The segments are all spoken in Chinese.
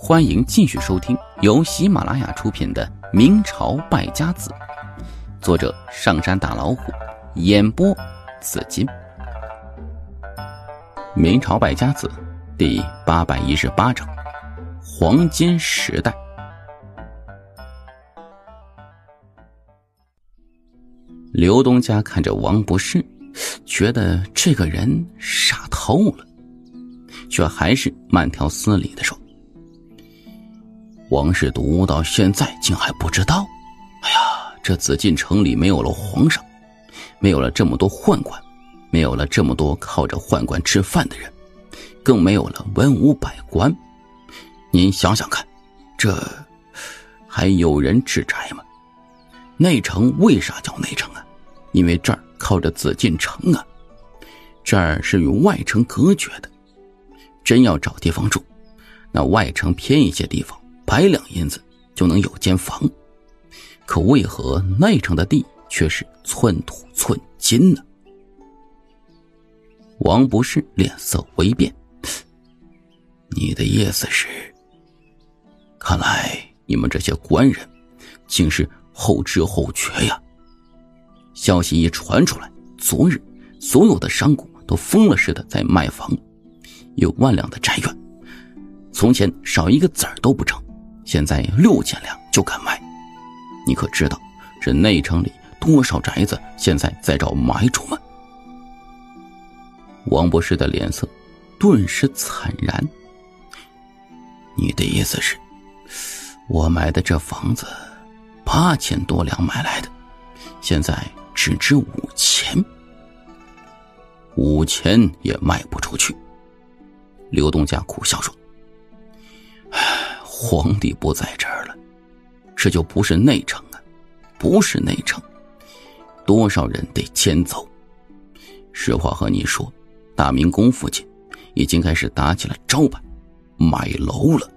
欢迎继续收听由喜马拉雅出品的《明朝败家子》，作者上山大老虎，演播紫金。明朝败家子第818章，黄金时代。刘东家看着王不识，觉得这个人傻透了，却还是慢条斯理地说：王氏独到现在竟还不知道。哎呀，这紫禁城里没有了皇上，没有了这么多宦官，没有了这么多靠着宦官吃饭的人，更没有了文武百官。您想想看，这还有人治宅吗？内城为啥叫内城啊？因为这儿靠着紫禁城啊，这儿是与外城隔绝的。真要找地方住，那外城偏一些地方100两银子就能有间房，可为何内城的地却是寸土寸金呢？王不识脸色微变，你的意思是，看来你们这些官人竟是后知后觉呀。消息一传出来，昨日所有的商贾都疯了似的在卖房，有10000两的宅院，从前少一个子儿都不成，现在6000两就敢卖。你可知道这内城里多少宅子现在在找买主们？王博士的脸色顿时惨然。你的意思是，我买的这房子8000多两买来的，现在只值5000，5000也卖不出去。刘东家苦笑说：皇帝不在这儿了，这就不是内城啊，不是内城，多少人得迁走。实话和你说，大明宫附近已经开始打起了招牌，买楼了。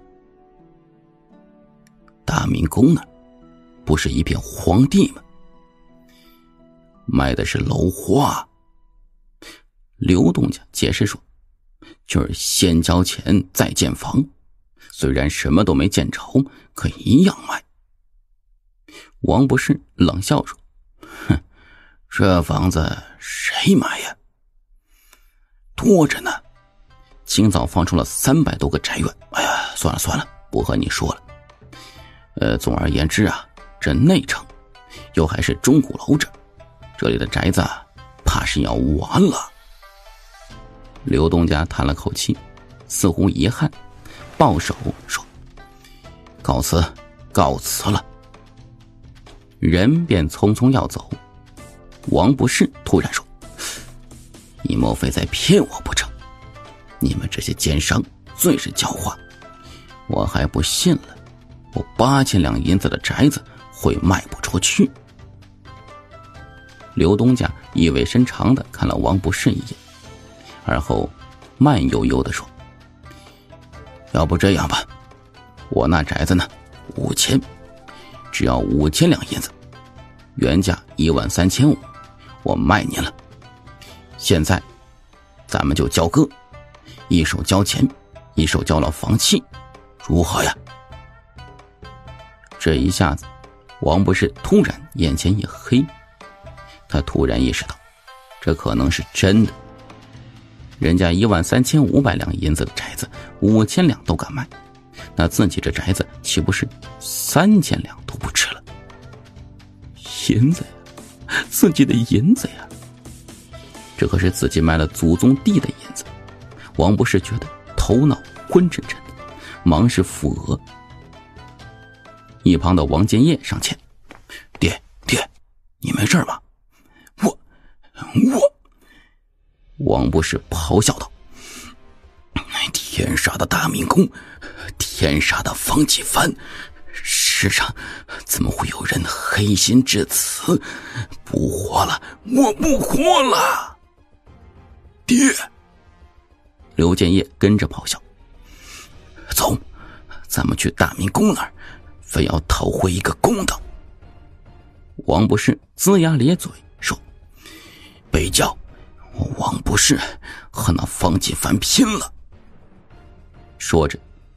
大明宫那不是一片荒地吗？卖的是楼花。刘东家解释说，就是先交钱再建房，虽然什么都没见着，可一样卖。王不识冷笑说：哼，这房子谁买呀？多着呢，清早放出了300多个宅院。哎呀，算了，不和你说了。总而言之啊，这内城又还是钟鼓楼这里的宅子怕是要完了。刘东家叹了口气，似乎遗憾，抱手说：告辞了。人便匆匆要走。王不识突然说：你莫非在骗我不成？你们这些奸商最是狡猾，我还不信了，我8000两银子的宅子会卖不出去。刘东家意味深长地看了王不识一眼，而后慢悠悠地说：要不这样吧，我那宅子呢5000，只要5000两银子，原价13500，我卖您了。现在咱们就交割，一手交钱，一手交了房契，如何呀？这一下子王不识突然眼前一黑，他突然意识到这可能是真的。人家13500两银子的宅子5000两都敢卖，那自己这宅子岂不是3000两都不值了？银子呀，自己的银子呀，这可是自己卖了祖宗地的银子。王不识觉得头脑昏沉沉的，忙是扶额。一旁的王建业上前：爹，你没事吧？王不识咆哮道：天杀的大明宫，天杀的方启藩，世上怎么会有人黑心至此？不活了，我不活了！爹！刘建业跟着咆哮：走，咱们去大明宫那儿，非要讨回一个公道。王不识龇牙咧嘴说：北郊王不识和那方启藩拼了。说着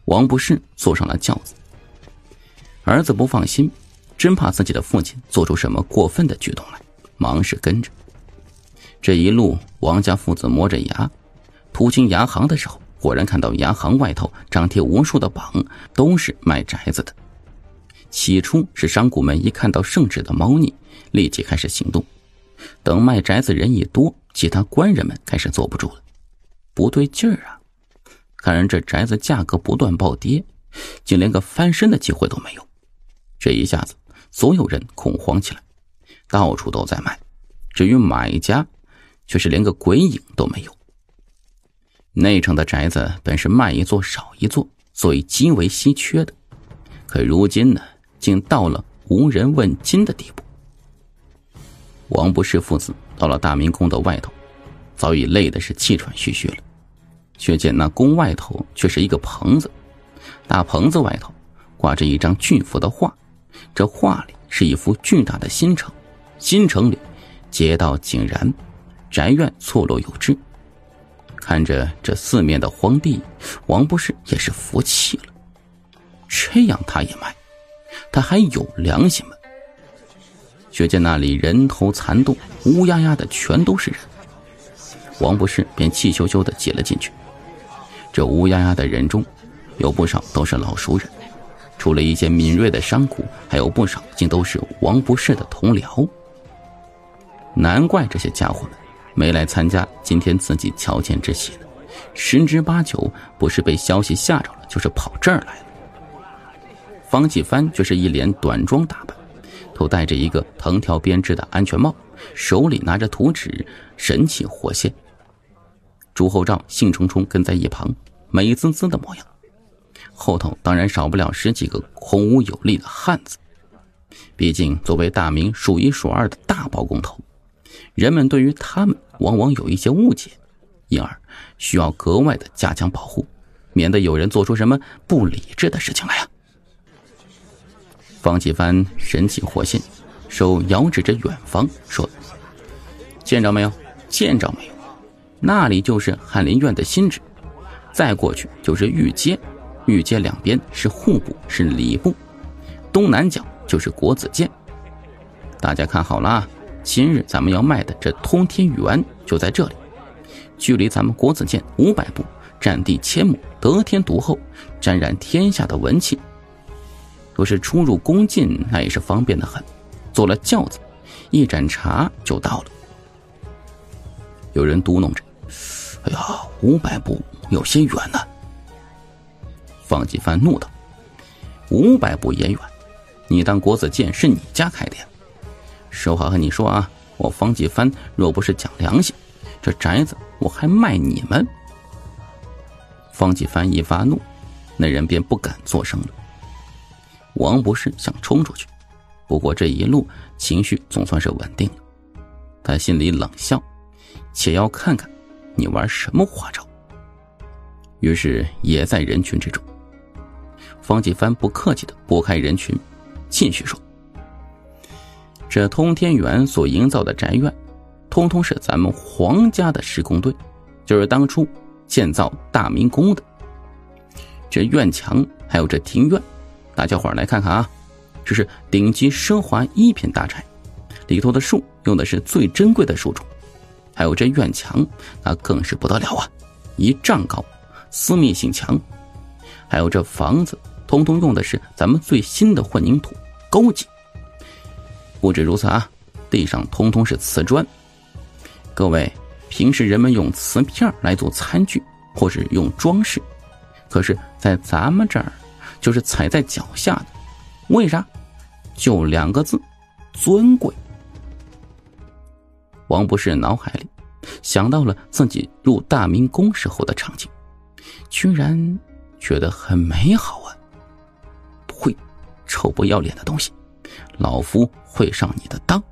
王不是坐上了轿子。儿子不放心，真怕自己的父亲做出什么过分的举动来，忙是跟着。这一路，王家父子磨着牙，途经牙行的时候，果然看到牙行外头张贴无数的榜，都是卖宅子的。起初是商贾们一看到圣旨的猫腻，立即开始行动。等卖宅子人一多，其他官人们开始坐不住了，不对劲儿啊！看人这宅子价格不断暴跌，竟连个翻身的机会都没有。这一下子，所有人恐慌起来，到处都在卖。至于买家，却是连个鬼影都没有。内城的宅子本是卖一座少一座，所以极为稀缺的，可如今呢，竟到了无人问津的地步。王不是父子到了大明宫的外头，早已累得是气喘吁吁了，却见那宫外头却是一个棚子，大棚子外头挂着一张巨幅的画，这画里是一幅巨大的新城，新城里街道井然，宅院错落有致。看着这四面的荒地，王不是也是服气了。这样他也卖，他还有良心吗？却见那里人头攒动，乌压压的全都是人。王不是便气咻咻地挤了进去。这乌压压的人中，有不少都是老熟人，除了一些敏锐的商贾，还有不少竟都是王不是的同僚。难怪这些家伙们没来参加今天自己乔迁之喜呢，十之八九不是被消息吓着了，就是跑这儿来了。方继帆却是一脸短装打扮，头戴着一个藤条编织的安全帽，手里拿着图纸，神气活现。朱厚照兴冲冲跟在一旁，美滋滋的模样，后头当然少不了十几个孔武有力的汉子。毕竟作为大明数一数二的大包工头，人们对于他们往往有一些误解，因而需要格外的加强保护，免得有人做出什么不理智的事情来啊。方继帆神气活现，手摇指着远方说：“见着没有？见着没有？那里就是翰林院的新址，再过去就是御街，御街两边是户部，是礼部，东南角就是国子监。大家看好了啊，今日咱们要卖的这通天园就在这里，距离咱们国子监500步，占地1000亩，得天独厚，沾染天下的文气。若是出入宫禁，那也是方便的很，坐了轿子，一盏茶就到了。”有人嘟哝着：“哎呀，500步有些远呢。”方继帆怒道：“500步也远，你当国子监是你家开的呀？实话和你说啊，我方继帆若不是讲良心，这宅子我还卖你们。”方继帆一发怒，那人便不敢作声了。王不是想冲出去，不过这一路情绪总算是稳定了，他心里冷笑，且要看看你玩什么花招。于是也在人群之中，方继帆不客气地拨开人群，继续说：“这通天园所营造的宅院，通通是咱们皇家的施工队，就是当初建造大明宫的。这院墙还有这庭院，大家伙来看看啊，这是顶级奢华一品大宅，里头的树用的是最珍贵的树种，还有这院墙那更是不得了啊，1丈高，私密性强，还有这房子通通用的是咱们最新的混凝土，高级。不止如此啊，地上通通是瓷砖。各位，平时人们用瓷片来做餐具或是用装饰，可是在咱们这儿就是踩在脚下的，为啥？就2个字：尊贵。”王不是脑海里想到了自己入大明宫时候的场景，居然觉得很美好啊！呸，臭不要脸的东西，老夫会上你的当。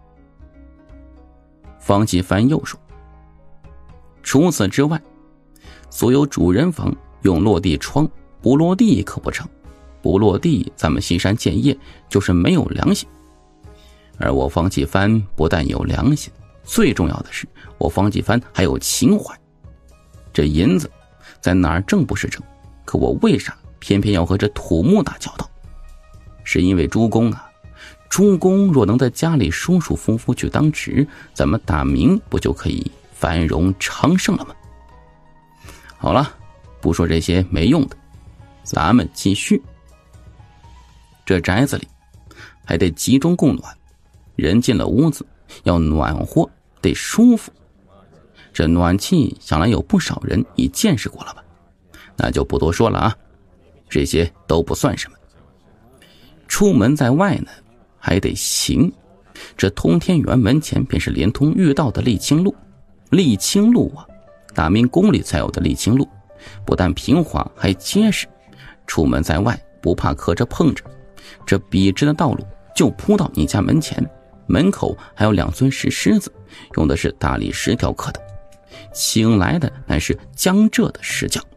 方继帆又说：“除此之外，所有主人房用落地窗，不落地可不成，不落地咱们西山建业就是没有良心。而我方继帆不但有良心，最重要的是我方继帆还有情怀。这银子在哪儿挣不是挣， 可我为啥偏偏要和这土木打交道？是因为朱公啊，朱公若能在家里舒舒服服去当职，咱们大明不就可以繁荣昌盛了吗？好了，不说这些没用的，咱们继续。这宅子里还得集中供暖，人进了屋子要暖和，得舒服。这暖气想来有不少人已见识过了吧？那就不多说了啊，这些都不算什么。出门在外呢，还得行。这通天园门前便是连通御道的沥青路。沥青路啊，大明宫里才有的沥青路，不但平滑还结实，出门在外不怕磕着碰着。这笔直的道路就铺到你家门前，门口还有2尊石狮子，用的是大理石雕刻的，请来的乃是江浙的石匠。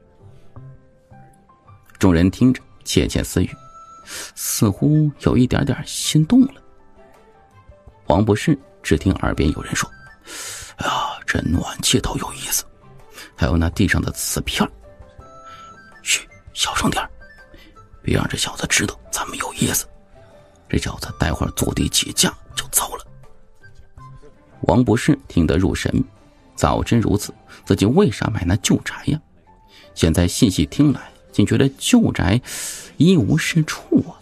众人听着窃窃私语，似乎有一点点心动了。王不是只听耳边有人说：“哎呀，这暖气倒有意思，还有那地上的瓷片。嘘，小声点，别让这小子知道咱们有意思，这小子待会儿坐地起价就糟了。”王不是听得入神，早知如此，自己为啥买那旧宅呀？现在细细听来，竟觉得旧宅一无是处啊！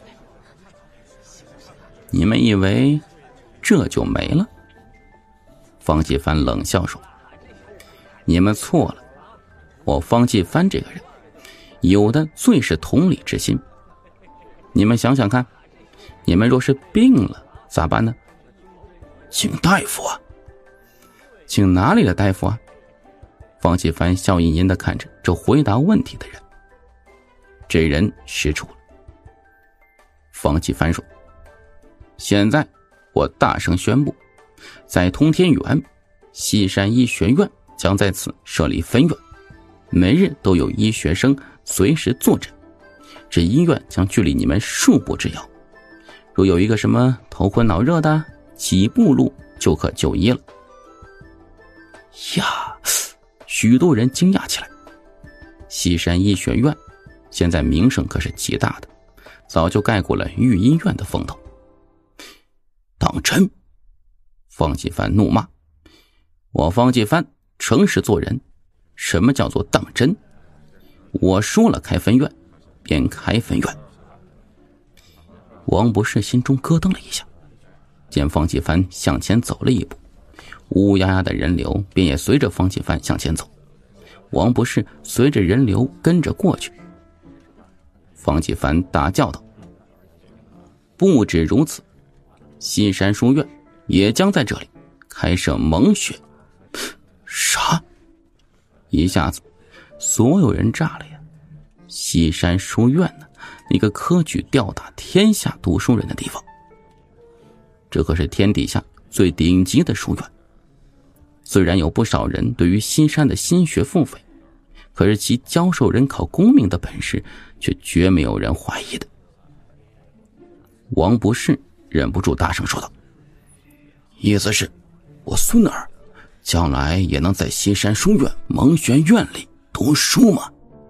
你们以为这就没了？方继帆冷笑说：“你们错了，我方继帆这个人，有的最是同理之心。你们想想看，你们若是病了咋办呢？请大夫啊！请哪里的大夫啊？”方继帆笑吟吟地看着这回答问题的人。这人失主了。方继帆说：“现在我大声宣布，在通天园西山医学院将在此设立分院，每日都有医学生随时坐诊。这医院将距离你们数步之遥，若有一个什么头昏脑热的，几步路就可就医了。”呀，许多人惊讶起来。西山医学院现在名声可是极大的，早就盖过了御医院的风头。当真？方继帆怒骂：“我方继帆诚实做人，什么叫做当真？我说了开分院，便开分院。”王不是心中咯噔了一下，见方继帆向前走了一步，乌压压的人流便也随着方继帆向前走。王不是随着人流跟着过去。方继帆大叫道：“不止如此，西山书院也将在这里开设蒙学。”啥？一下子所有人炸了呀！西山书院呢，一个科举吊打天下读书人的地方，这可是天底下最顶级的书院。虽然有不少人对于西山的心学腹诽，可是其教授人考功名的本事却绝没有人怀疑的。王不是忍不住大声说道：“意思是我孙儿将来也能在西山书院蒙学院里读书吗？”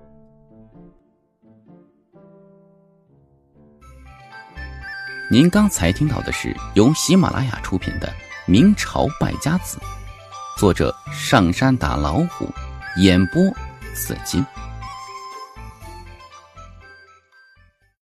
您刚才听到的是由喜马拉雅出品的《明朝败家子》，作者上山打老虎，演播紫金。